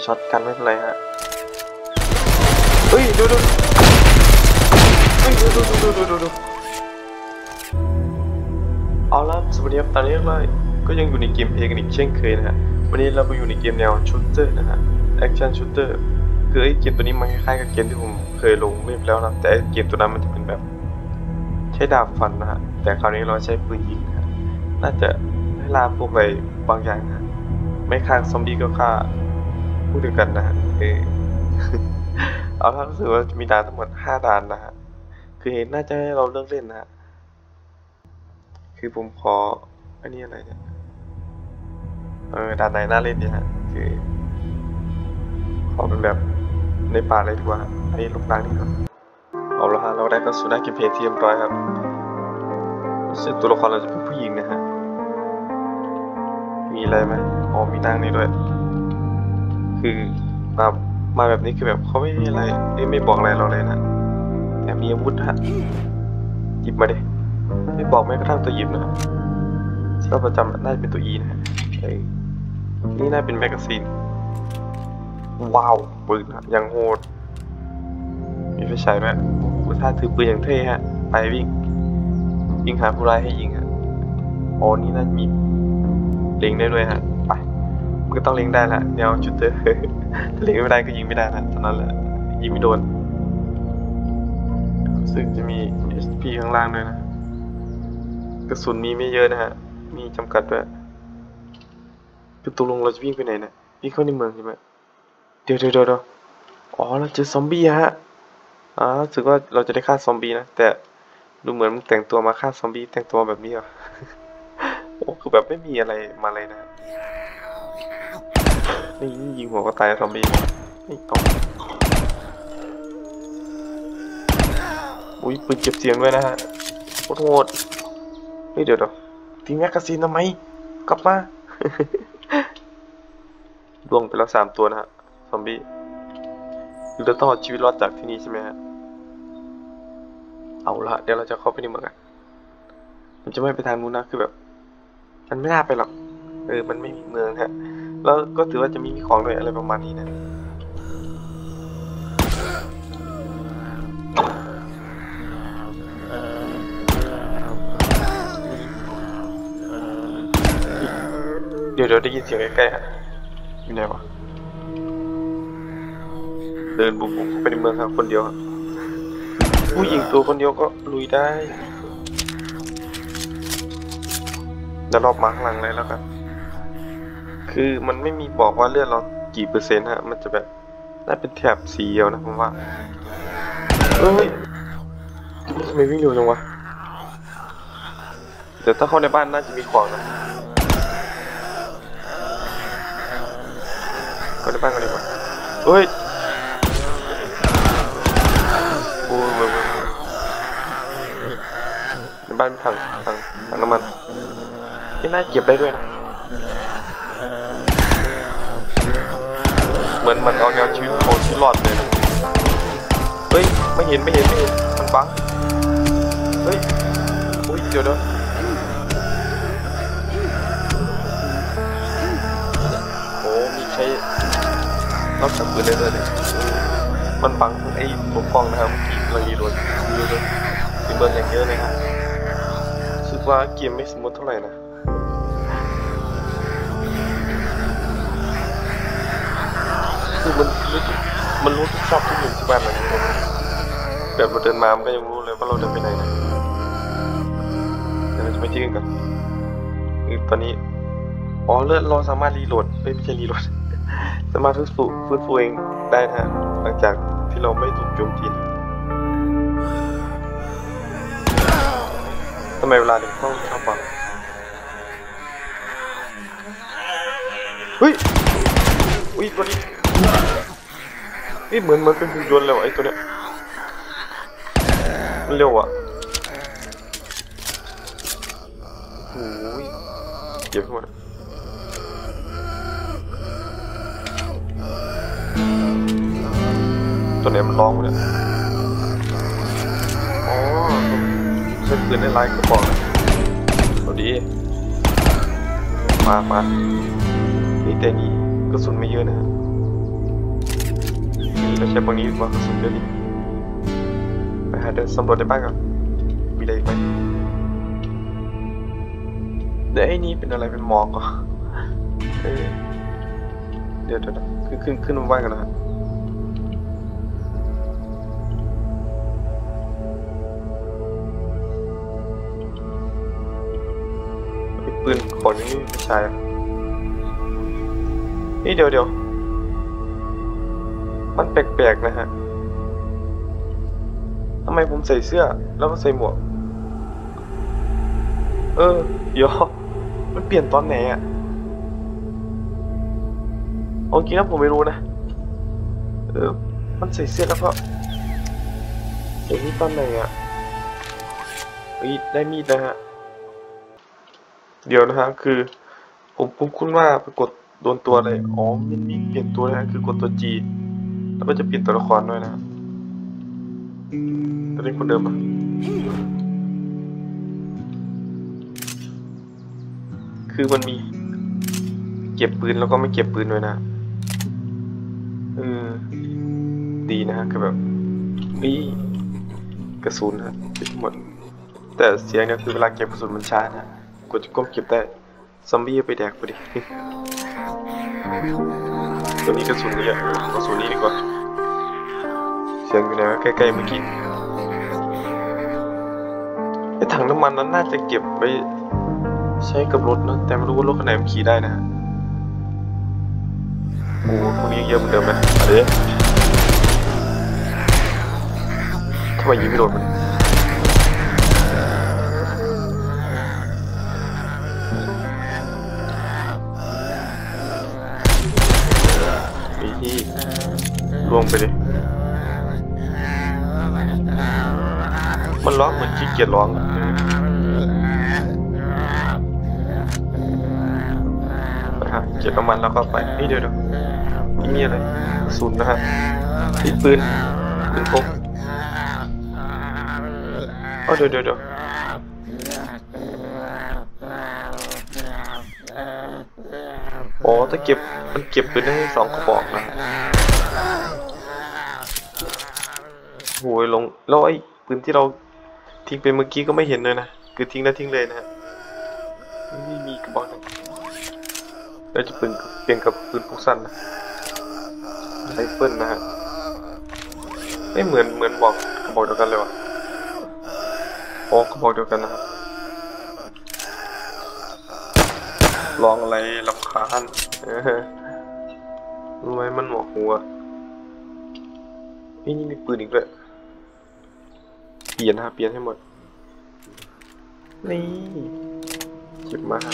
ช็อตกันไม่เป็นไรฮะเฮ้ยดูเฮ้ยดูเอาละสวัสดีครับตอนนี้เราก็ยังอยู่ในเกมเพลย์กันอีกเช่นเคยนะฮะวันนี้เราไปอยู่ในเกมแนวชูตเตอร์นะฮะแอคชั่นชูตเตอร์คือไอ้เกมตัวนี้มันคล้ายๆกับเกมที่ผมเคยลงเล่นแล้วนะแต่เกมตัวนั้นมันจะเป็นแบบใช้ดาบฟันนะฮะแต่คราวนี้เราใช้ปืนยิงนะน่าจะให้ล่าพวกอะไรบางอย่างนะไม่ฆ่าซอมบี้ก็ฆ่าพูดถึงกันนะฮะเอาถ้ารู้สึกว่าจะมีด่านทั้งหมด5ด่านนะฮะคือเห็นน่าจะให้เราเลิกเล่นนะฮะคือผมขออันนี้อะไรเนี่ยด่านไหนน่าเล่นดีฮะคือขอเป็นแบบในป่าเลยดีกว่าไอ้ลูกล้างนี่ครับเอาละฮะเราได้เข้าสู่หน้าเกมเพลย์ที่เรียบร้อยครับซึ่งตัวละครเราจะเป็นผู้หญิงนะฮะมีอะไรไหมอ๋อมีนางนี่ด้วยคือมาแบบนี้คือแบบเขาไม่มีอะไรไม่บอกอะไรเราเลยนะแต่มีอาวุธฮะหยิบมาดิไม่บอกแม้กระทั่งตัวหยิบนะก็ประจำน่าจะเป็นตัว E นะฮะนี่น่าเป็นแมกกาซีนว้าวปืนนะยังโหดมีไฟฉายด้วยถ้าถือปืนอย่างเท่ฮะไปวิ่งหาผู้ร้ายให้ยิงฮะอ๋อนี่น่าจะมีเล็งได้ด้วยฮะไปมันก็ต้องเล็งได้ละแนวจุดเตอร์ถ้าเล็งไม่ได้ก็ยิงไม่ได้นะตอนนั้นแหละยิงไม่โดนซึ่งจะมี SP ข้างล่างด้วยนะกระสุนมีไม่เยอะนะฮะมีจำกัดด้วยคือตกลงเราจะวิ่งไปไหนเนี่ยวิ่งเข้าในเมืองใช่ไหมเดี๋ยวอ๋อเราเจอซอมบี้ฮะรู้สึกว่าเราจะได้ฆ่าซอมบี้นะแต่ดูเหมือนมันแต่งตัวมาฆ่าซอมบี้แต่งตัวแบบนี้เหรอ โอ้คือแบบไม่มีอะไรมาเลยนะนี่ยิงหัวก็ตายซอมบี้นี่เอาอุ้ยปืนเก็บเสียงด้วยนะฮะโหดเฮ้ยเดี๋ยวทิ้งแมกกาซีนทำไมกลับมาล่วงไปแล้ว3ตัวนะฮะซอมบี้คือเราต้องเอาชีวิตรอดจากที่นี่ใช่ไหมฮะเอาละเดี๋ยวเราจะเข้าไปในเมืองกันมันจะไม่ไปทางนู้นนะคือแบบมันไม่น่าไปหรอกมันไม่มีเมืองฮะแล้วก็ถือว่าจะมีของด้วยอะไรประมาณนี้นะเดี๋ยวได้ยินเสียงใกล้ๆฮะอยู่ไหนวะเดินบุกไปในเมืองครับคนเดียวผู้หญิงตัวคนเดียวก็ลุยได้เดี๋ยวรอบมาข้างหลังเลยแล้วกันคือมันไม่มีบอกว่าเลือดเรากี่เปอร์เซ็นต์ฮะมันจะแบบน่าเป็นแถบสีเดียวนะผมว่าเฮ้ยทำไมวิ่งเร็วจังวะเดี๋ยวถ้าเข้าในบ้านน่าจะมีของนะเข้าในบ้านกันดีกว่าเฮ้ยโอ้ยในบ้านมีถังน้ำมันที่น่าเก็บได้ด้วยนะเหมือนมันเอาแนวชีวิตของที่รอดเลยนะเฮ้ยไม่เห็นมันบังเฮ้ยอุ้ยเดี๋ยวโอ้มีใช้นอกจากปืนเลยมันบังไอ้ปกป้องนะครับเมื่อกี้กำลังรีโหลดมีเบิร์นอย่างเยอะเลยครับรู้สึกว่าเกมไม่สมูทเท่าไหร่นะคือมันรู้ทุกซอกทุกมุมที่บ้านหลังนี้แบบเราเดินมามันก็ยังรู้เลยว่าเราเดินไปไหนนะเดี๋ยวเราจะไปที่กันตอนนี้เลือดเราสามารถรีโหลดไม่ใช่รีโหลดสามารถฟื้นฟูเองได้นะหลังจากที่เราไม่ถูกโจมตีทำไมเวลาเด็กต้องชอบฟังเฮ้ยตัวนี้นี่เหมือนเป็นหุ่นยนต์เลยว่ะไอ้ตัวเนี้ยมันเร็วอ่ะโอ้ยเจ็บมากตัวเนี้ยมันร้องหมดเลยใช้ปืนได้ไล่กระบอกนะเอาดีมานี่แต่นี่กระสุนไม่เยอะนะช่บางนี้ว่ากระสุนเยอะดิไปหาเดินสำรวจในบ้านก่อนมีอะไรอีกไหมเดี๋ยวไอ้นี่เป็นอะไรเป็นหมอกเหรอเดี๋ยวขึ้นมาบ้านกันนะปืนของนี่ไม่ใช่นี่เดี๋ยวมันแปลกๆนะฮะทำไมผมใส่เสื้อแล้วก็ใส่หมวกเดี๋ยวมันเปลี่ยนตอนไหนอ่ะเอาจริงนะผมไม่รู้นะมันใส่เสื้อแล้วก็เดี๋ยวนี้ตอนไหนอ่ะได้มีดนะฮะเดี๋ยวนะฮะคือผมคุ้นว่าไปกดโดนตัวอะไรมันมีเปลี่ยนตัวนะฮะคือกดตัว G แล้วก็จะเปลี่ยนตัวละครด้วยนะจะเป็นคนเดิมอ่ะคือมันมีเก็บปืนแล้วก็ไม่เก็บปืนด้วยนะดีนะฮะคือแบบกระสุนนะเก็บหมดแต่เสียงเนี่ยคือเวลาเก็บกระสุนมันช้านะกดจะก้มเก็บได้ซอมบี้ไปแดกพอดีตัวนี้กระสุนเยอะกระสุนนี้ดีกว่าเสียงอยู่ไหนใกล้ๆเมื่อกี้ไอ้ถังน้ำมันนั้นน่าจะเก็บไปใช้กับรถนะแต่ไม่รู้ว่ารถคันไหนมันขี่ได้นะฮะพวกนี้เยอะเหมือนเดิมไหมทำไมยิงไม่โดนมันมีที่ล่วงไปดิมันร้องเหมือนขี้เกียจร้องเก็บน้ำมันแล้วก็ไปเดี๋ยวมีอะไรศูนย์นะฮะปืนพกเดี๋ยวถ้ามันเก็บปืนได้2 กระบอกนะโหยลงแล้วไอ้ปืนที่เราทิ้งไปเมื่อกี้ก็ไม่เห็นเลยนะคือทิ้งแล้วทิ้งเลยนะฮะไม่มีกระบอกนึงเราจะเปลี่ยนกับปืนพกสั้นนะไรเฟิลนะฮะไม่เหมือนบอกกระบอกเดียวกันเลยวะกระบอกเดียวกันนะครับลองอะไรลำคาญรู้ไหมมันหนวกหัวนี่มีปืนอีกเลยเปลี่ยนให้หมดนี่เก็บมา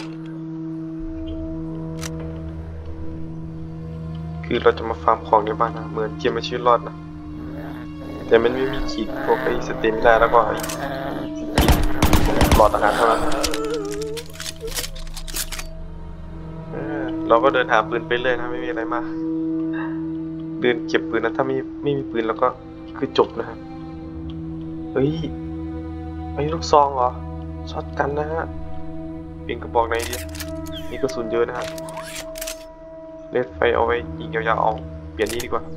คือเราจะมาฟาร์มของในบ้านนะเหมือนเกมมาชื่อรอดนะแต่มันไม่มีขีดพวกไอ้สเตมินาแล้วก็หลอดอาหารเท่านั้นเราก็เดินหาปืนไปเลยนะไม่มีอะไรมากเดินเก็บปืนนะถ้าไม่มีปืนแล้วก็คือจบนะฮะไอ้ลูกซองเหรอช็อตกันนะฮะเปลี่ยนกระบอกไหนดีมีกระสุนเยอะนะฮะเลดไฟเอาไว้ยิงยาวๆเอาเปลี่ยนนี้ดีกว่า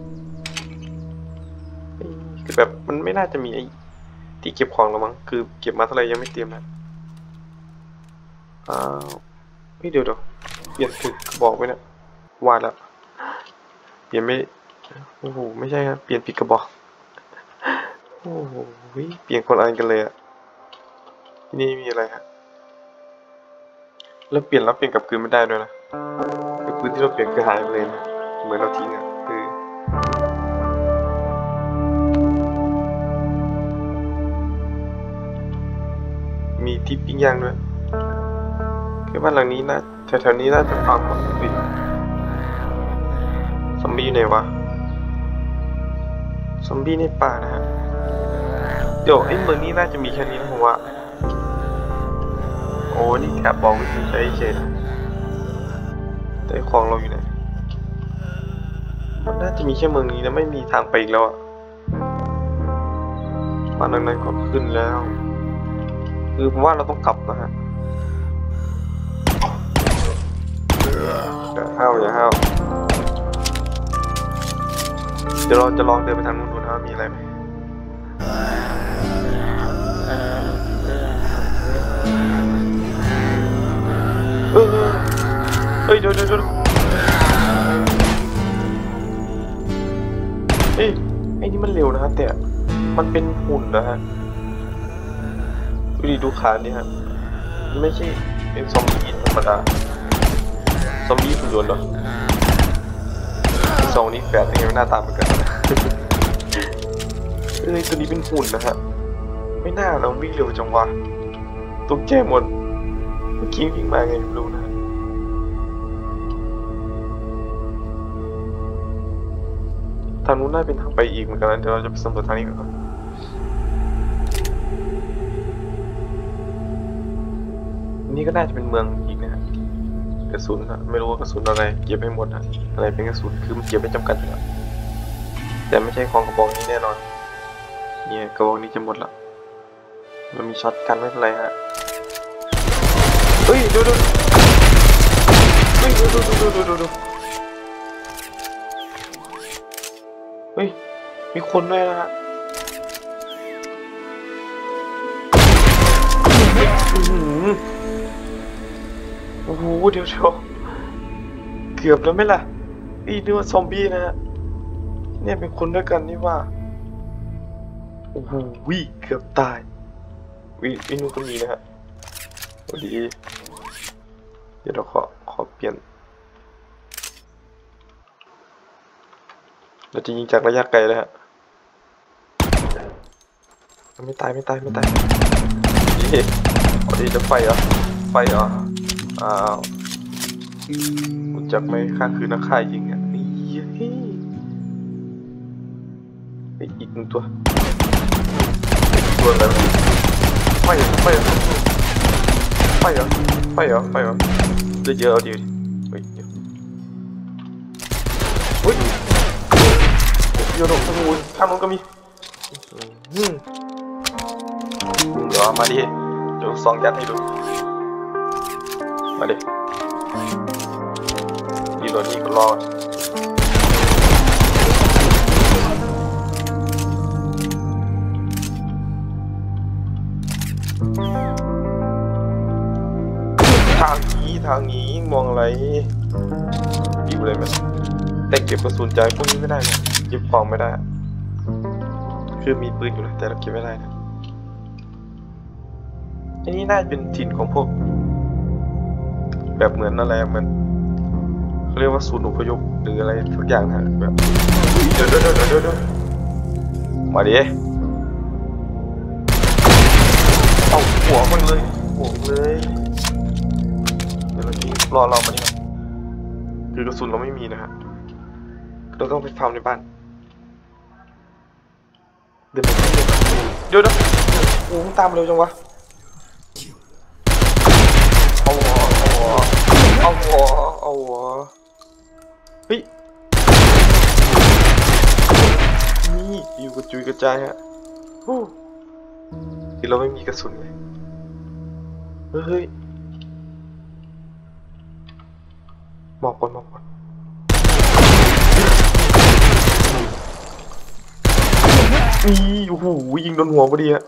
คือแบบมันไม่น่าจะมีไอ้ที่เก็บของหรอมั้งคือเก็บมาเท่าไหร่ยังไม่เตรียมนะเดี๋ยวเปลี่ยนถึงกระบอกไว้นะวาดแล้วเปลี่ยนไม่โอ้โหไม่ใช่ครับเปลี่ยนผิดกระบอกโอ้โหเปลี่ยนคนละอันกันเลยอะนี่มีอะไรฮะแล้วเปลี่ยนกับคืนไม่ได้ด้วยนะคือปืนที่เราเปลี่ยนคือหายไปเลยนะเหมือนเราทิ้งอ่ะมีที่ปิ้งย่างด้วยคือบ้านหลังนี้นะแถวๆนี้น่าจะฟังหมดสิซอมบี้ไหนวะซอมบี้ในป่านะฮะเดี๋ยวไอ้เมืองนี้น่าจะมีแค่นี้นะผมว่านี่แถบบอกวิธีใช้เฉยแต่ของเราอยู่ไหนมันน่าจะมีแค่เมืองนี้นะไม่มีทางไปอีกแล้วอ่ะบ้านหลังนั้นก็ขึ้นแล้วคือผมว่าเราต้องกลับนะฮะอย่าห้าวดี๋ยวเราจะลองเดินไปทางนู้นดูนะว่ามีอะไรไหมเฮ้ยเดี๋ยวเฮ้ยไอ้นี่มันเร็วนะฮะแต่มันเป็นหุ่นนะฮะดูขานี่ฮะไม่ใช่เป็นซอมบี้ธรรมดาซอมบี้หุ่นยนต์หรอซองนี้แฝดยังไงหน้าตาเหมือนกันนะตัวนี้เป็นหุ่นนะฮะไม่น่าเราวิ่งเร็วจังวะตกใจหมดเมื่อกี้วิ่งมาไงไม่รู้นะทางนู้นน่าเป็นทางไปอีกเหมือนกันนะเดี๋ยวเราจะไปสำรวจทางนี้กันก่อนนี่ก็น่าจะเป็นเมืองอีกนะฮะกระสุนนะไม่รู้ว่ากระสุนอะไรเก็บไม่หมดนะอะไรเป็นกระสุนคือมันเก็บไม่จำกัดอยู่แล้วแต่ไม่ใช่ของกระบอกนี้แน่นอนเนี่ยกระบอกนี้จะหมดละมันมีช็อตกันไม่เป็นไรฮะเฮ้ยดูเฮ้ยดูเฮ้ยมีคนด้วยนะฮะโอ้โหเดี๋ยวเกือบแล้วไหมล่ะนึกว่าซอมบี้นะฮะเนี่ยเป็นคนด้วยกันนี่ว่าโอ้โหเกือบตายนู่นก็มีนะฮะสวัสดีเดี๋ยวเราขอเปลี่ยนเราจะยิงจากระยะไกลเลยฮะไม่ตายเฮ้ยเอาดีจะไฟเหรออ้าวรู้จักไหมข้าคือนักฆ่ายิงอ่ะอีกหนึ่งตัวอะไรไฟเหรอเยอะเอาดีเฮ้ยโยนทางนู้นก็มีเดี๋ยวมาดิเดี๋ยวซองยัดให้ดูมาดิตัวนี้ก็รอดทางนี้มองอะไรอยู่เลยมันแต่เก็บกระสุนใจพวกนี้ไม่ได้นะเก็บของไม่ได้คือมีปืนอยู่นะแต่เราเก็บไม่ได้นะอันนี้น่าจะเป็นถิ่นของพวกแบบเหมือนอะไรเหมือนเขาเรียกว่าศูนย์อพยพหรืออะไรทุกอย่างนะแบบเดี๋ยวมาดิเอาหัวมันเลยเดี๋ยวเราจะรอมาดิคือกระสุนเราไม่มีนะฮะเราต้องไปฟาร์มในบ้านเดี๋ยวโอ้ตามเร็วจังวะเอาหัวเฮ้ยนี่อยู่กระจุยกระจายฮะคือเราไม่มีกระสุนเลยเฮ้ยหมอบก่อนโอ้โหยิงโดนหัวพอดีฮะ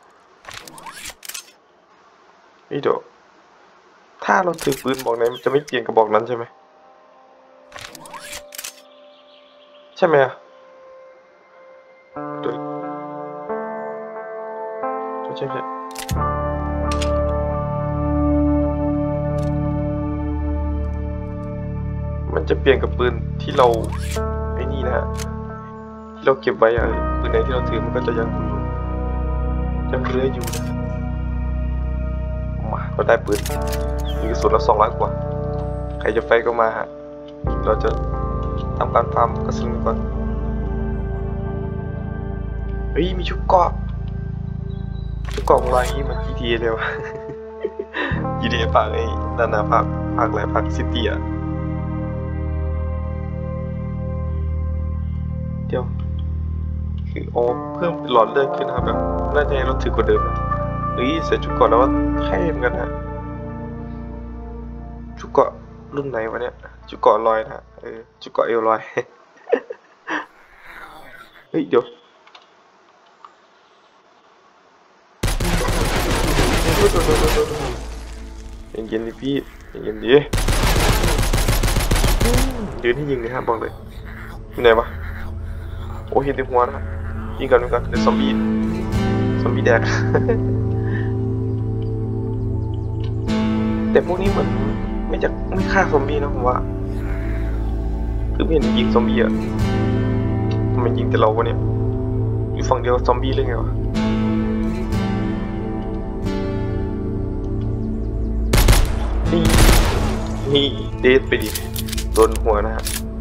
เดี๋ยวถ้าเราถือปืนบอกไหนมันจะไม่เปลี่ยนกระบอกนั้นใช่ไหมอ่ะใช่มันจะเปลี่ยนกับปืนที่เราไอ้นี่นะฮะที่เราเก็บไว้อะปืนไหนที่เราถือมันก็จะยังเลื้อยอยู่นะมาก็ได้ปืนมีกระสุนละ200 กว่าใครจะไฟก็มาฮะเราจะทำการฟาร์มกระสุนก่อนเฮ้ยมีชุดเกราะของเราอย่างนี้มัน GTA เลยวะ GTA ภาคไอ้นานาภาคอะไรภาคซิตี้อ่ะเดี๋ยวคือเพิ่มหลอดเลือดขึ้นนะครับแบบน่าจะให้เราถือกว่าเดิมใส่ชุดเกราะแล้วว่าเท่เหมือนกันฮะชุดเกราะรุ่นไหนวะเนี่ยชุดเกราะลอยนะชุดเกราะเอวลอยฮ้ยเดี๋ยวเย็นๆดิพี่เย็นๆดิยืนให้ยิงเลยฮะบอกเลยอยู่ไหนวะโอ้เห็นในหัวนะยิงกันเดี๋ยวซอมบี้แดก แต่พวกนี้เหมือนไม่ฆ่าซอมบี้นะผมว่าคือไม่เห็นยิงซอมบี้อะทำไมยิงแต่เราวะเนี่ยอยู่ฝั่งเดียวซอมบี้เลยไงวะนี่เดทไปดิโดนหัวนะฮะ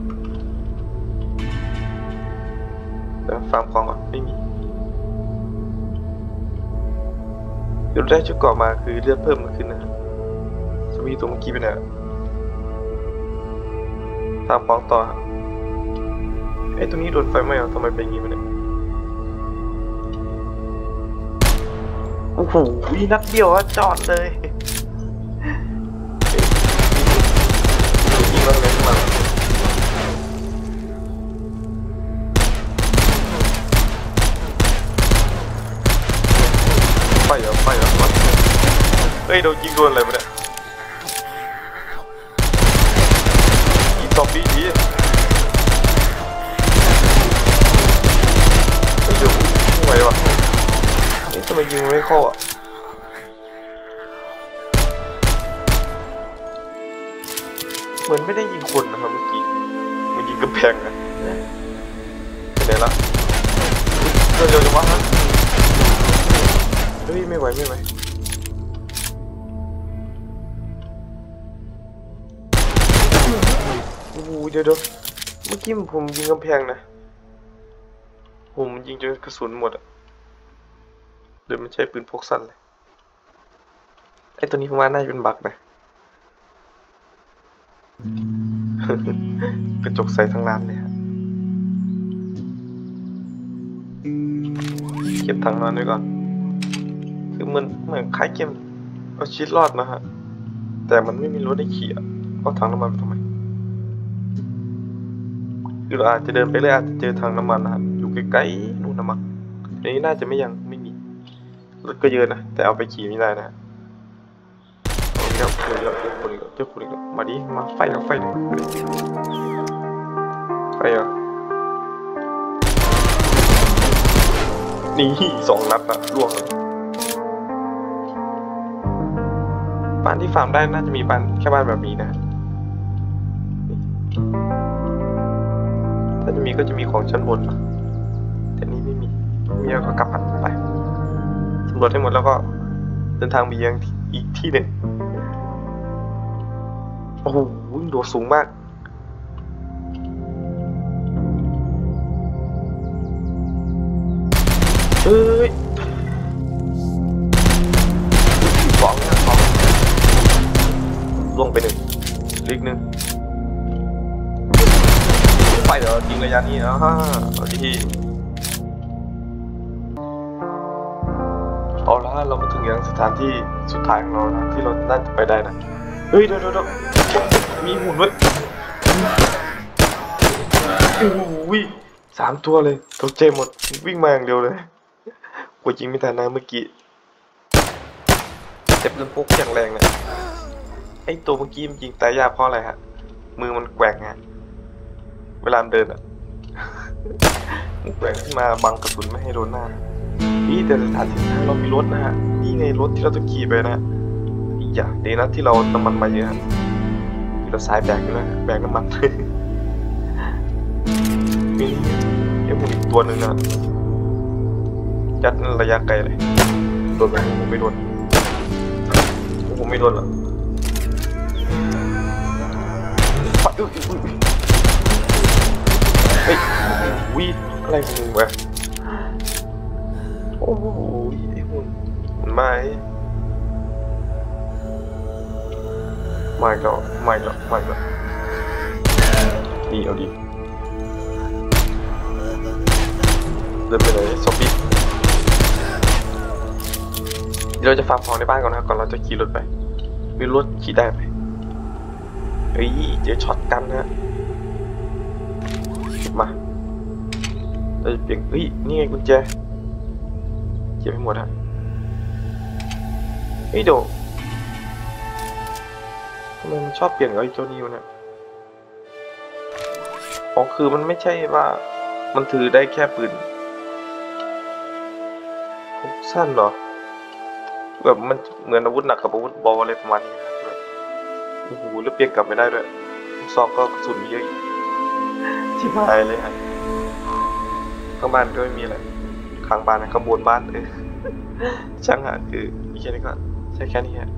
แล้วฟาร์มของก่อนไม่มีเดี๋ยวได้ชุดเกาะมาคือเลือดเพิ่มขึ้นนะซอมบี้ตัวเมื่อกี้ไปไหนฟาร์มของต่อไอ้ตรงนี้โดนไฟไหม้ทำไมเป็นอย่างนี้ไปเนี่ยโอ้โหนัดเดียวจอดเลยยิงแล้วเลยมาไฟเหรอเฮ้ยโดนยิงโดนอะไรไปเนี่ยยิงซอมบี้ดีเฮ้ยเดี๋ยวไม่ไหววะนี่ทำไมยิงไม่เข้าอ่ะเหมือนไม่ได้ยิงคนนะครับเมื่อกี้มันยิงกระแพงนะไปไหนละเร็วจังวะฮะเฮ้ยไม่ไหวโอ้โหเดี๋ยวเมื่อกี้ผมยิงกำแพงนะผมยิงจนกระสุนหมดอ่ะเดี๋ยวมันใช้ปืนพกสั้นเลยไอ้ตัวนี้ผมว่าน่าจะเป็นบั๊กนะกระจกใสทั้งร้านเลยฮะเก็บถังนอนไว้ก่อนคือมันเหมือนคล้ายเกมเอาชีวิตรอดนะฮะแต่มันไม่มีรถให้ขี่เอาถังน้ำมันไปทำไมคือเราอาจจะเดินไปเลยอาจจะเจอถังน้ำมันนะฮะอยู่ใกล้ๆนู่นนะมั้งอันนี้น่าจะไม่มีรถก็เยอะนะแต่เอาไปขี่ไม่ได้นะเจ้าคนอีกแล้วมาดิมาไฟเลยไฟเหรอนี่2 นัดอะล่วงเลยบ้านที่ฟาร์มได้น่าจะมีบ้านแค่บ้านแบบนี้นะถ้าจะมีก็จะมีของชั้นบนแต่นี้ไม่มีแล้วก็กลับไปสำรวจให้หมดแล้วก็เดินทางไปยังอีกที่หนึ่งโอ้โหโดดสูงมากเอ้ยของล่วงไป1อีก1ไฟเหรอจริงระยะนี้นะฮะเอาดีเอาละเรามาถึงยังสถานที่สุดท้ายของเรานะที่เราน่าจะไปได้นะเฮ้ยเดี๋ยวมีหุ่นด้วยโอ้โห3 ตัวเลยตกใจหมดวิ่งมาอย่างเดียวเลยกดยิงไม่ทันนะเมื่อกี้เจ็บเรื่องพกอย่างแรงเลยไอ้ตัวเมื่อกี้มันยิงตายยากเพราะอะไรฮะมือมันแกว่งไงเวลาเดินอ่ะมันแกว่งขึ้นมาบังกระสุนไม่ให้โดนหน้านี่แต่สถานที่ทางเรามีรถนะฮะนี่ไงรถที่เราต้องขี่ไปนะอย่าดีนะที่เราน้ำมันมาเยอะที่เราสายแบกอยู่แล้วแบกน้ำมันมีไอ้หมูอีกตัวหนึ่งนะยัดระยะไกลเลยโดนไหมผมไม่โดนหรอกเฮ้ยอะไรของมึงวะโอ้โหไอ้หุ่นไม่แล้วนี่เอาดิเดินไปเลยซอมบี้เราจะฝากของในบ้านก่อนนะก่อนเราจะขี่รถไปมีรถขี่ได้ไหมเฮ้ยเจอช็อตกันนะมาเราจะเปลี่ยนเฮ้ยนี่ไงกุญแจเก็บให้หมดฮะเฮ้ยเดี๋ยวทำไมมันชอบเปลี่ยนกับไอ้เจ้านิวเนี่ยอ๋อคือมันไม่ใช่ว่ามันถือได้แค่ปืนพกสั้นเหรอแบบมันเหมือนอาวุธหนักกับอาวุธเบาอะไรประมาณนี้นะแบบโอ้โหแล้วเปลี่ยนกลับไม่ได้ด้วยลูกซองก็กระสุนมีเยอะอีกชิบหายเลยฮะข้างบ้านก็ไม่มีอะไรข้างบ้านนะขบวนบ้านช่างฮะคือมีแค่นี้ก็ใช่แค่นี้ฮะ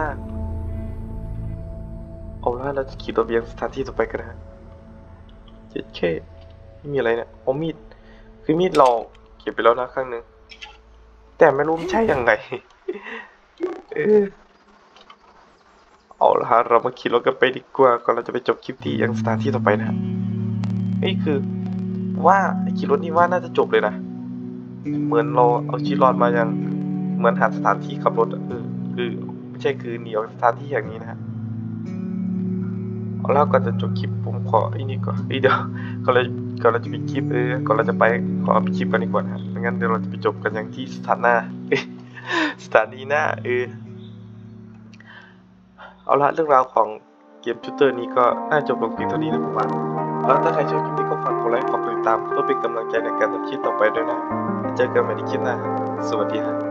เอาละเราจะขี่ตัวเบียงสถานที่ต่อไปกันนะฮะเจ็ดเคไม่มีอะไรเนี่ยเอามีดคือมีดเราเก็บไปแล้วนะครั้งหนึ่งแต่ไม่รู้มันใช่ยังไงเออเอาละฮะเรามาขี่รถกันไปดีกว่าก่อนเราจะไปจบคลิปที่ยังสถานที่ต่อไปนะฮะนี่คือว่าไอ้ขี่รถนี่ว่าน่าจะจบเลยนะเหมือนเราเอาชีวิตรอดมาอย่างเหมือนหาสถานที่ขับรถคือไม่ใช่คือหนีออกจากสถานที่อย่างนี้นะฮะเอาแล้วก่อนจะจบคลิปผมขอไอ้นี่ก่อนเดี๋ยวก่อนเราก่อนเราจะปิดคลิปก่อนเราจะไปขอปิดคลิปกันดีกว่านะฮะไม่งั้นเดี๋ยวเราจะไปจบกันอย่างที่สถานหน้าสถานีหน้าเอาละเรื่องราวของเกมชูตเตอร์นี้ก็น่าจบลงเพียงเท่านี้นะผมว่าแล้วถ้าใครชอบคลิปนี้ก็ฝากกดไลค์กดติดตามเพื่อเป็นกำลังใจในการทำคลิปต่อไปด้วยนะเจอกันใหม่ในคลิปหน้าสวัสดีครับ